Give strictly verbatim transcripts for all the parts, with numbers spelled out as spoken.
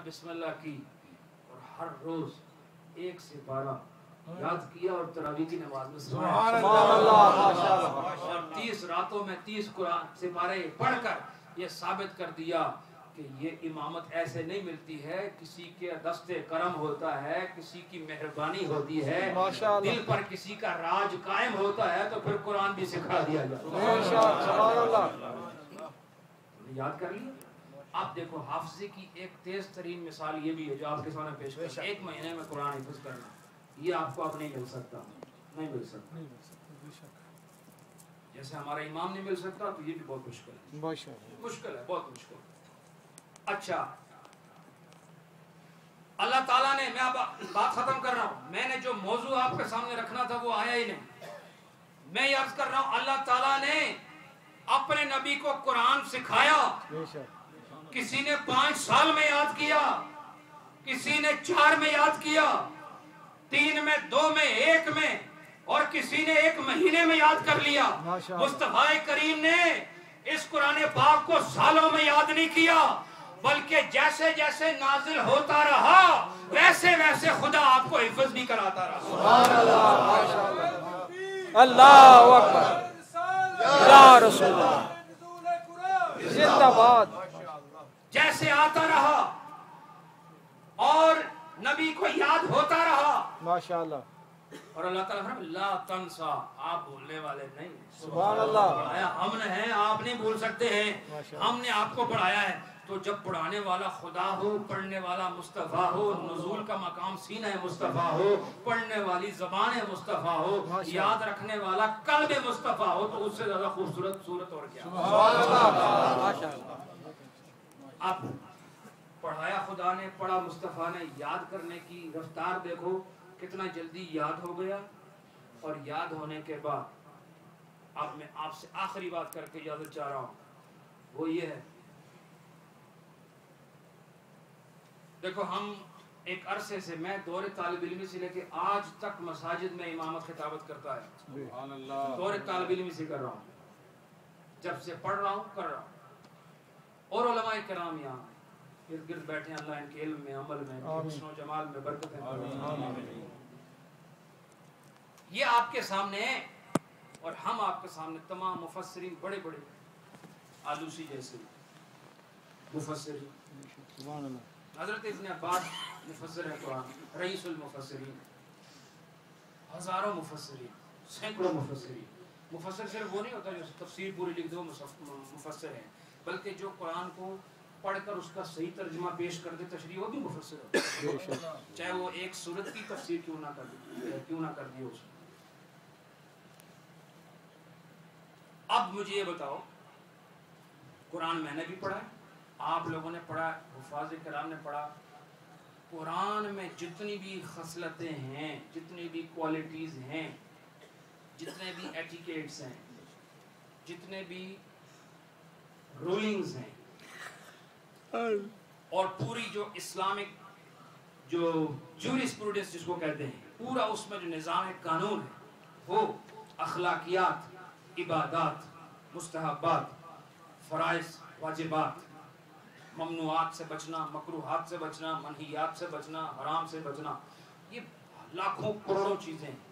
बिस्मिल्लाह की और हर रोज एक से बारह याद किया और तरावी की नमाज में सुभान अल्लाह और तीस रातों में तीस कुरान से पारे पढ़कर ये साबित कर दिया कि ये इमामत ऐसे नहीं मिलती है, किसी के दस्ते करम होता है, किसी की मेहरबानी होती है, दिल पर किसी का राज कायम होता है तो फिर कुरान भी सिखा दिया जाता है। याद कर लिया। आप देखो हाफिज़े की एक तेज तरीन मिसाल ये भी है जो आपके सामने पेश कर, एक महीने में कुरान हिफ्ज़ करना, ये आपको अब नहीं मिल सकता, नहीं मिल सकता, नहीं मिल सकता। जैसे हमारा इमाम नहीं मिल सकता तो ये भी बहुत मुश्किल है, मुश्किल है, बहुत मुश्किल। अच्छा, अल्लाह ताला ने, मैं अब बात खत्म कर रहा हूँ, मैंने जो मौजू आपके सामने रखना था वो आया ही नहीं। मैं ये अर्ज कर रहा हूँ, अल्लाह ताला ने अपने नबी को कुरान सिखाया, किसी ने पांच साल में याद किया, किसी ने चार में याद किया, तीन में, दो में, एक में, और किसी ने एक महीने में याद कर लिया। मुस्तफा करीम ने इस कुरान पाक को सालों में याद नहीं किया, बल्कि जैसे जैसे नाजिल होता रहा वैसे वैसे खुदा आपको हिफ्ज़ भी कराता रहा। सुभान अल्लाह, अल्लाहु अकबर, या रसूल अल्लाह, जिंदाबाद। जैसे आता रहा और नबी को याद होता रहा, माशाअल्लाह। और अल्लाह ताला फरमाता है ला तंसा, आप भूलने वाले नहीं। सुभान अल्लाह। हमने हैं, आप नहीं भूल सकते हैं, हमने आपको पढ़ाया है। तो जब पढ़ाने वाला खुदा हो, पढ़ने वाला मुस्तफ़ा हो, नुज़ूल का मकाम सीना है मुस्तफ़ा हो, पढ़ने वाली ज़बान है मुस्तफ़ा हो, याद रखने वाला कल्ब मुस्तफ़ा हो, तो उससे ज्यादा खूबसूरत सूरत और क्या। अब पढ़ाया खुदा ने, पढ़ा मुस्तफ़ा ने, याद करने की रफ्तार देखो कितना जल्दी याद हो गया। और याद होने के बाद अब मैं आपसे आखिरी बात करके इजाजत चाह रहा हूँ, वो ये है, देखो हम एक अरसे से, मैं दौरे तालिब इल्मी से लेके आज तक मसाजिद में इमामत खिताबत करता है, दौरे तालिब इल्मी से कर रहा हूँ, जब से पढ़ रहा हूँ, कर रहा हूँ। और उलमाए किराम यहाँ इर्द गिर्द बैठे, अल्लाह इनके इल्म में, अमल में, हुस्न और जमाल में बरकत। ये आपके सामने है और हम आपके सामने तमाम मुफस्सिरीन, बड़े बड़े आलूसी जैसे मुफस्सिरीन, हज़रत इब्न अब्बास मुफस्सिर है कुरान, रईसुल मुफस्सिरीन, हजारों मुफस्सिरीन, सैकड़ों मुफस्सिरीन। मुफस्सिर सिर्फ वो नहीं होता जो तफसीर पूरी लिख दो मुफस्सिर है, बल्कि जो कुरान को पढ़कर उसका सही तर्जुमा पेश कर दे, तशरीह, वो भी मुफस्सिर होता है, चाहे वो एक सूरत की तफसीर क्यों ना कर दे, क्यों ना कर दिए उसने। अब मुझे ये बताओ, कुरान मैंने भी पढ़ा है, आप लोगों ने पढ़ा, हुफ़ाज़ किराम ने पढ़ा, कुरान में जितनी भी खसलतें हैं, जितनी भी क्वालिटीज़ हैं, जितने भी एटिकेट्स हैं, जितने भी रूलिंग्स हैं, और पूरी जो इस्लामिक जो जूरिस्प्रूडेंस जिसको कहते हैं, पूरा उसमें जो निज़ाम कानून है, वो अखलाकियात, इबादात, मुस्तहब्बात, फ़राइज़, वाजिबात, ममनुआत से बचना, मकरूहात से बचना, मनहियात से बचना, हराम से बचना, ये लाखों करोड़ों चीज़ें हैं।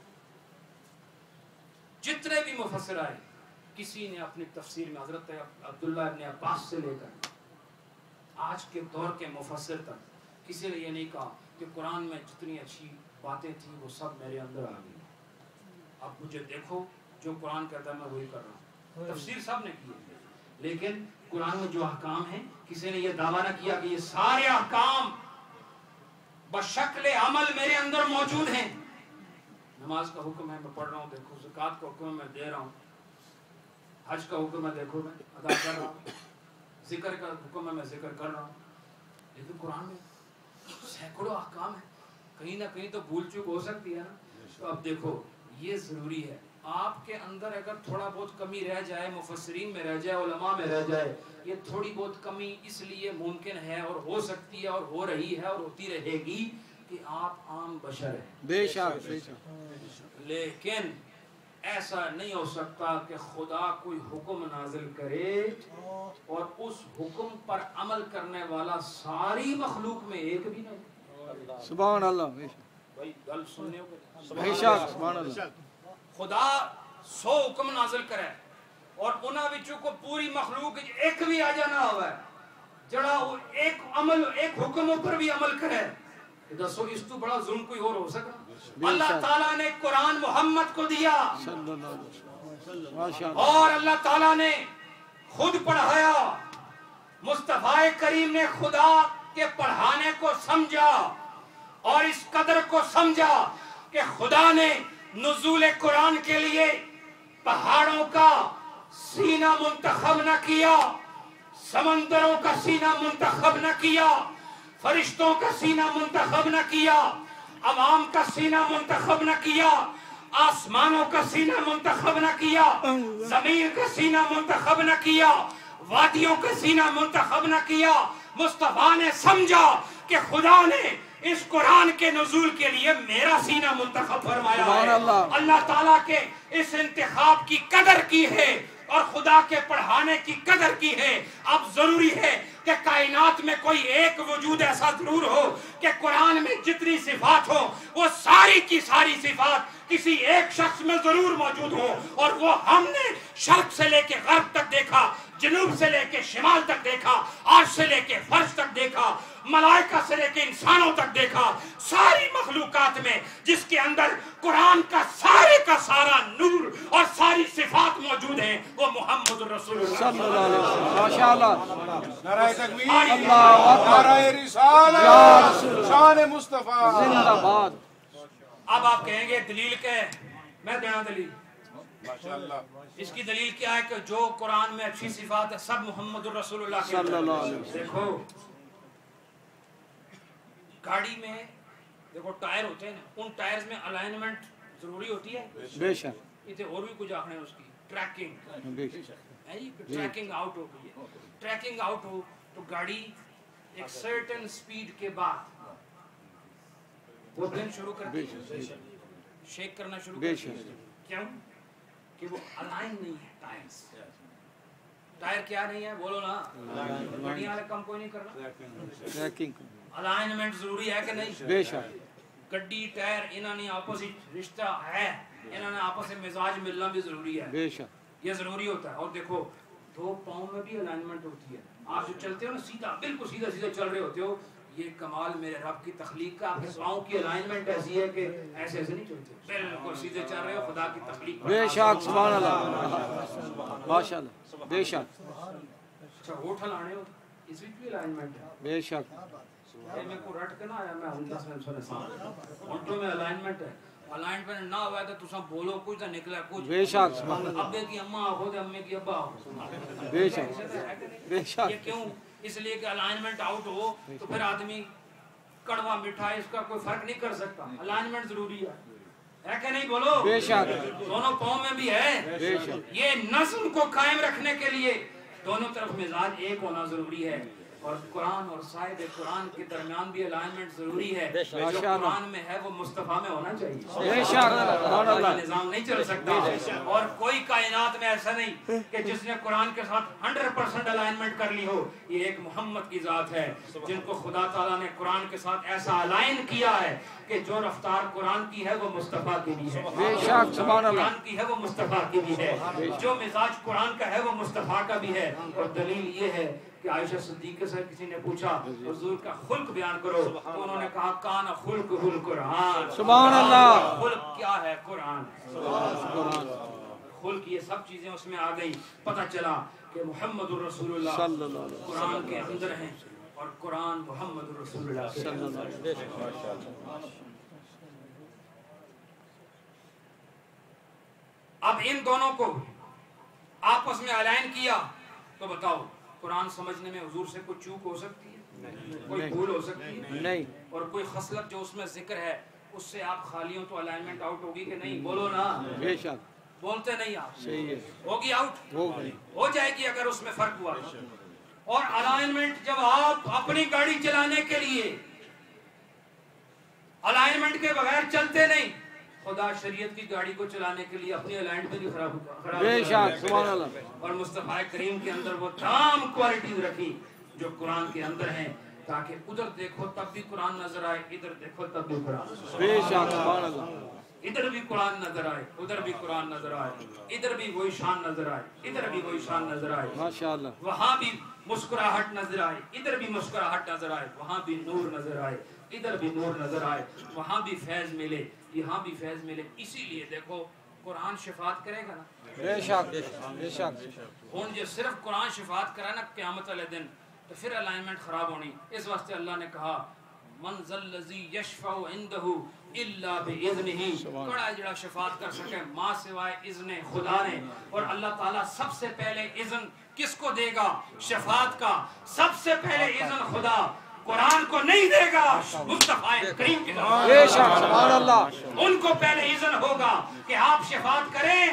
जितने भी मुफस्सिर आए, किसी ने अपनी तफसीर में हज़रत अब्दुल्लाह इब्न अब्बास से लेकर आज के दौर के मुफस्सिर तक किसी ने ये नहीं कहा कि कुरान में जितनी अच्छी बातें थी वो सब मेरे अंदर आ गई, अब मुझे देखो, जो कुरान कहता है मैं वही कर रहा हूँ। तफसीर सब ने की है, लेकिन कुरान में जो अहकाम है, किसी ने ये दावा ना किया कि ये सारे अहकाम बशक्ल अमल मेरे अंदर मौजूद हैं। नमाज का हुक्म है, मैं पढ़ रहा हूँ, देखो, ज़कात का हुक्म मैं दे रहा हूँ, हज का हुक्म है, देखो मैं अदा कर रहा हूँ, जिक्र का हुक्म है, मैं जिक्र कर रहा हूँ। लेकिन कुरान में सैकड़ों अहकाम है, कहीं ना कहीं तो भूल चूक हो सकती है ना। तो अब देखो, ये ज़रूरी है, आपके अंदर अगर थोड़ा बहुत कमी रह जाए, मुफस्सिरीन में रह जाए, उलमा में रह जाए, ये थोड़ी बहुत कमी इसलिए मुमकिन है और हो सकती है और हो रही है और होती रहेगी कि आप आम बशर हैं, बेशक। लेकिन ایسا نہیں ہو سکتا کہ خدا کوئی حکم نازل کرے اور اس حکم پر عمل کرنے والا ساری مخلوق میں ایک بھی نہیں. سبحان اللہ. بھائی گل سننے ہو بے شک سبحان اللہ. خدا سو حکم نازل کرے اور انہاں وچوں کو پوری مخلوق ایک بھی آ جانا ہوا ہے جڑا وہ ایک عمل ایک حکم پر بھی عمل کرے. دسو اس تو بڑا ظلم کوئی اور ہو سکتا؟ اللہ تعالیٰ نے قرآن محمد کو دیا اور اللہ تعالیٰ نے خود پڑھایا. مصطفیٰ کریم نے خدا کے پڑھانے کو سمجھا اور اس قدر کو سمجھا کہ خدا نے نزول قرآن کے لیے پہاڑوں کا سینہ منتخب نہ کیا، سمندروں کا سینہ منتخب نہ کیا، فرشتوں کا سینہ منتخب نہ کیا، عوام کا سینہ منتخب نہ کیا، آسمانوں کا سینہ منتخب نہ کیا، زمین کا سینہ منتخب نہ کیا، وادیوں کا سینہ منتخب نہ کیا. مصطفیٰ نے سمجھا کہ خدا نے اس قرآن کے نزول کے لیے میرا سینہ منتخب فرمایا ہے. اللہ تعالیٰ کے اس انتخاب کی قدر کی ہے اور خدا کے پڑھانے کی قدر کی ہے. اب ضروری ہے کہ کائنات میں کوئی ایک وجود ایسا ضرور ہو کہ قرآن میں جتنی صفات ہو وہ ساری کی ساری صفات کسی ایک شخص میں ضرور موجود ہو، اور وہ ہم نے شرق سے لے کے غرب تک دیکھا، جنوب سے لے کے شمال تک دیکھا، عرش سے لے کے فرش تک دیکھا، ملائکہ سے لے کے انسانوں تک دیکھا. ساری مخلوقات میں جس کے اندر قرآن کا سارے کا سارا نور اور ساری صفات موجود ہیں وہ محمد رسول اللہ صلی اللہ علیہ وسلم. ماشاءاللہ. نعرہ تکبیر، اللہ اکبر، نعرہ رسالت، شان مصطفیٰ زندہ باد. اب آپ کہیں گے دلیل کیا ہے؟ میں دینا دلیل. ماشاءاللہ. اس کی دلیل کیا ہے کہ جو قرآن میں اچھی صفات ہے سب محمد رسول اللہ کے صلی اللہ علیہ وسلم. دیکھو گاڑی میں دیکھو ٹائر ہوتے ہیں نا، ان ٹائرز میں الائنمنٹ ضروری ہوتی ہے. بے شک. یہ اور بھی کچھ آخر ہے اس کی ٹریکنگ بے شک. ٹریکنگ آؤٹ ہو گئی ہے. ٹریکنگ آؤٹ ہو تو گاڑی ایک سرٹن سپیڈ کے بعد وہ دن شروع کر بے دی شیک کرنا شروع بے کر شک. دی. کیوں؟ کہ وہ الائن نہیں ہے. ٹائرز ٹائر کیا نہیں ہے بولو نا. گاڑیاں والے کم کوئی نہیں کر رہا. ٹریکنگ الائنمنٹ ضروری ہے کہ نہیں؟ بے شک. گڈی ٹائر انہوں نے آپس رشتہ ہے، انہوں نے آپس میں مزاج ملنا بھی ضروری ہے. بے شک. یہ ضروری ہوتا ہے. اور دیکھو دو پاؤں میں بھی الائنمنٹ ہوتی ہے. آپ جو چلتے ہو نا سیدھا بالکل سیدھا سیدھا چل رہے ہوتے ہو، یہ کمال میرے رب کی تخلیق کا. آپ کے پاؤں کی الائنمنٹ ایسی ہے کہ ایسے ایسے نہیں چلتے، بالکل سیدھے چل رہے ہو. خدا کی تخلیق بے شک سبحان اللہ. ماشاءاللہ. بے شک. اچھا ہوٹل آنے ہو اس وچ بھی الائنمنٹ ہے. بے شک. میں کو رٹ کے نہ آیا میں ہوں دس منٹ سنے سامنے ہوٹل میں الائنمنٹ ہے. الائنمنٹ نہ ہوا ہے تو تساں بولو کچھ تو نکلا کچھ. بے شک سبحان اللہ. ابے کی اماں آخو دے امے کی ابا آخو. بے شک. بے شک. یہ کیوں؟ اس لیے کہ الائنمنٹ آؤٹ ہو تو پھر آدمی کڑوا میٹھا اس کا کوئی فرق نہیں کر سکتا. الائنمنٹ ضروری ہے ہے کہ نہیں بولو؟ بے شک. دونوں پاؤں میں بھی ہے. بے شک. یہ یہ نظم کو قائم رکھنے کے لیے دونوں طرف مزاج ایک ہونا ضروری ہے. اور قرآن اور صاحب قرآن کے درمیان بھی الائنمنٹ ضروری ہے. جو قرآن میں ہے وہ مصطفیٰ میں ہونا چاہیے. بے شک. نظام نہیں چل سکتا. اور کوئی کائنات میں ایسا نہیں کہ جس نے قرآن کے ساتھ ہنڈریڈ پرسنٹ الائنمنٹ کر لی ہو. یہ ایک محمد کی ذات ہے جن کو خدا تعالیٰ نے قرآن کے ساتھ ایسا الائن کیا ہے کہ جو رفتار قرآن کی ہے وہ مصطفیٰ کی بھی ہے. بے شک سبحان اللہ. قرآن کی ہے وہ مصطفیٰ کی بھی ہے. جو مزاج قرآن کا ہے وہ مصطفیٰ کا بھی ہے. اور دلیل یہ ہے کہ عائشہ صدیقہ سے کسی نے پوچھا حضور کا خلق بیان کرو تو انہوں نے کہا کان خلق القرآن. سبحان اللہ. خلق کیا ہے؟ قرآن. خلق یہ سب چیزیں اس میں آ گئی. پتہ چلا کہ محمد الرسول اللہ صلی اللہ علیہ وسلم قرآن کے اندر ہیں اور قرآن محمد الرسول اللہ صلی اللہ علیہ وسلم. اب ان دونوں کو آپس میں الائن کیا تو بتاؤ قرآن سمجھنے میں حضور سے کوئی چوک ہو سکتی ہے؟ کوئی بھول ہو سکتی ہے؟ نہیں. اور کوئی خصلت جو اس میں ذکر ہے اس سے آپ خالی ہوں تو الائنمنٹ آؤٹ ہوگی کہ نہیں؟ بولو نا. بے شک. بولتے نہیں آپ. صحیح ہے. ہوگی آؤٹ ہو گئی. ہو جائے گی اگر اس میں فرق ہوا. اور الائنمنٹ جب آپ اپنی گاڑی چلانے کے لیے الائنمنٹ کے بغیر چلتے نہیں. خدا شریعت کی گاڑی کو چلانے کے لیے اپنی الائنمنٹ بھی خراب خراب بے شک سبحان اللہ اور مصطفیٰ کریم کے اندر وہ تمام کوالٹیز رکھی جو قرآن کے اندر ہیں، تاکہ ادھر دیکھو تب بھی قرآن نظر آئے، ادھر دیکھو تب بھی قرآن نظر آئے، بے شک سبحان اللہ ادھر بھی قرآن نظر آئے، ادھر بھی قرآن نظر آئے، ادھر بھی وہی شان نظر آئے، ادھر بھی وہی شان نظر آئے، ماشاءاللہ وہاں بھی مسکراہٹ نظر آئے، ادھر بھی مسکراہٹ نظر آئے، وہاں بھی نور نظر آئے، ادھر بھی نور نظر آئے، وہاں بھی فیض ملے، یہاں بھی فیض ملے۔ اسی لیے دیکھو قرآن شفاعت کرے گا نا، بے شک بے شک ہوں جو صرف قرآن شفاعت کرا نا قیامت والے دن تو پھر الائنمنٹ خراب ہونی۔ اس واسطے اللہ نے کہا من ذا الذی یشفع عنده الا باذنہ، کڑا جڑا شفاعت کر سکے ماں سوائے اذن خدا نے، اور اللہ تعالیٰ سب سے پہلے اذن کس کو دے گا؟ شفاعت کا سب سے پہلے اذن خدا قرآن کو نہیں دے گا، مصطفیٰ کریم کی طرف بے شک سبحان اللہ ان کو پہلے اذن ہوگا کہ آپ شفاعت کریں،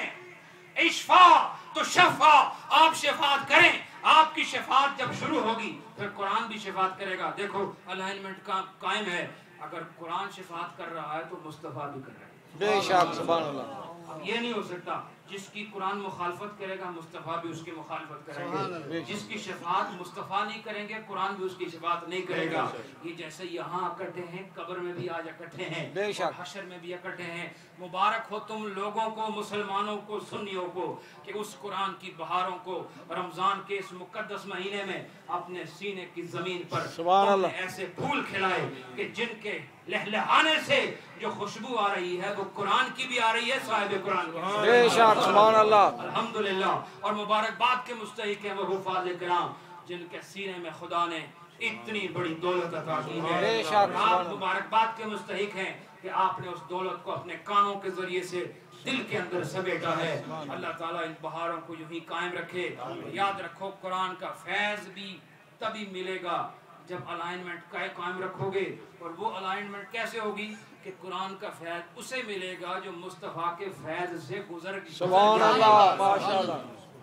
اشفا تو شفا، آپ شفاعت کریں، آپ کی شفاعت جب شروع ہوگی پھر قرآن بھی شفاعت کرے گا۔ دیکھو الائنمنٹ کا قائم ہے، اگر قرآن شفاعت کر رہا ہے تو مصطفیٰ بھی کر رہا ہے۔ بے شک سبحان اللہ اب یہ نہیں ہو سکتا جس کی قرآن مخالفت کرے گا مصطفیٰ بھی اس کی مخالفت کریں گے، جس کی شفاعت مصطفیٰ نہیں کریں گے قرآن بھی اس کی شفاعت نہیں کرے گا۔ یہ جیسے یہاں اکٹھے ہیں قبر میں بھی آج اکٹھے ہیں، بے شک حشر میں بھی اکٹھے ہیں۔ مبارک ہو تم لوگوں کو، مسلمانوں کو، سنیوں کو، کہ اس قرآن کی بہاروں کو رمضان کے اس مقدس مہینے میں اپنے سینے کی زمین پر سبحان تم اللہ نے ایسے پھول کھلائے کہ جن کے لہلہانے سے جو خوشبو آ رہی ہے وہ قرآن کی بھی آ رہی ہے، صاحب قرآن کی۔ بے شک سبحان اللہ الحمدللہ، اور مبارکباد کے مستحق ہیں وہ حفاظ کرام جن کے سینے میں خدا نے اتنی بڑی دولت عطا کی ہے، بے شک اور آپ مبارکباد کے مستحق ہیں کہ آپ نے اس دولت کو اپنے کانوں کے ذریعے سے دل کے اندر سمیٹا ہے۔ اللہ تعالیٰ ان بہاروں کو یوں ہی قائم رکھے۔ یاد رکھو قرآن کا فیض بھی تبھی ملے گا جب الائنمنٹ کا قائم رکھو گے، اور وہ الائنمنٹ کیسے ہوگی کہ قرآن کا فیض اسے ملے گا جو مصطفیٰ کے فیض سے گزر سبحان اللہ ماشاءاللہ۔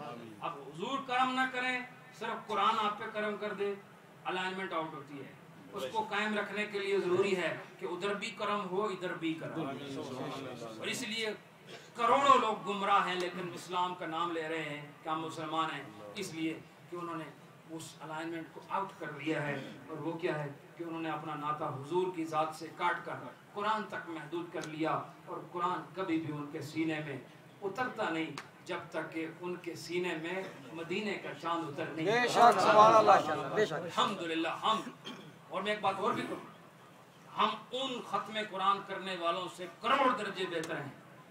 اب حضور کرم نہ کریں، صرف قرآن آپ پہ کرم کر دے، الائنمنٹ آؤٹ ہوتی ہے۔ اس کو قائم رکھنے کے لیے ضروری ہے کہ ادھر بھی کرم ہو ادھر بھی کرم، اور اس لیے کروڑوں لوگ گمراہ ہیں لیکن اسلام کا نام لے رہے ہیں کہ ہم مسلمان ہیں، اس لیے کہ انہوں نے اس الائنمنٹ کو آؤٹ کر دیا ہے، اور وہ کیا ہے کہ انہوں نے اپنا ناطہ حضور کی ذات سے کاٹ کر قرآن تک محدود کر لیا، اور قرآن کبھی بھی ان کے سینے میں اترتا نہیں جب تک کہ ان کے سینے میں مدینے کا چاند اتر نہیں۔ بے شک سبحان اللہ بے شک الحمدللہ۔ ہم اور میں ایک بات اور بھی کروں، ہم ان ختم قرآن کرنے والوں سے کروڑ درجے بہتر ہیں۔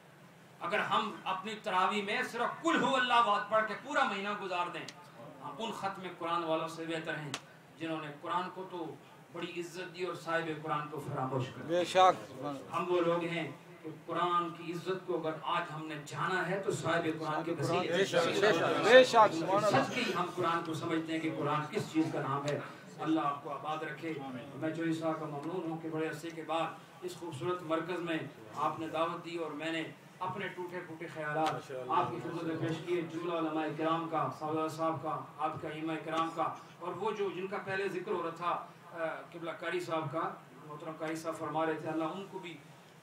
اگر ہم اپنی تراویح میں صرف قل ہو اللہ احد پڑھ کے پورا مہینہ گزار دیں، ہم ان ختم قرآن والوں سے بہتر ہیں جنہوں نے قرآن کو تو بڑی عزت دی اور صاحب قرآن کو فراموش کر دیا۔ بے شک ہم وہ لوگ ہیں کہ قرآن کی عزت کو اگر آج ہم نے جانا ہے تو صاحب قرآن کے وسیلے سے، بے شک سبحان اللہ سچ کی ہم قرآن کو سمجھتے ہیں کہ قرآن کس چیز کا نام ہے۔ اللہ آپ کو آباد رکھے۔ میں جو عیسیٰ کا ممنون ہوں کہ بڑے عرصے کے بعد اس خوبصورت مرکز میں آپ نے دعوت دی اور میں نے اپنے ٹوٹے پھوٹے خیالات آپ کی خدمت میں پیش کیے، جملہ علماء کرام کا، سعودہ صاحب کا، آپ کا ائمہ کرام کا، اور وہ جو جن کا پہلے ذکر ہو رہا تھا قبلہ قاری صاحب کا، محترم قاری صاحب فرما رہے تھے اللہ ان کو بھی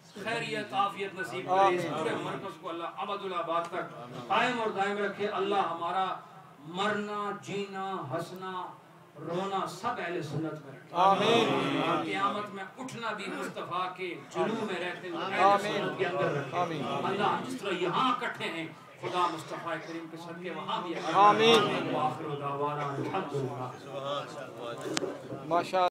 خیریت عافیت نصیب کرے، اس پورے مرکز کو اللہ ابد الآباد تک قائم اور دائم رکھے۔ اللہ ہمارا مرنا جینا ہنسنا رونا سب اہل سنت میں رکھے، آمین۔ اور قیامت میں اٹھنا بھی مصطفیٰ کے جلوہ میں رہتے ہوئے اہل سنت کے اندر رکھے۔ اللہ جس طرح یہاں اکٹھے ہیں خدا مصطفیٰ کریم کے صدقے وہاں بھی آمین۔ وآخر دعوانا الحمدللہ۔ ماشاء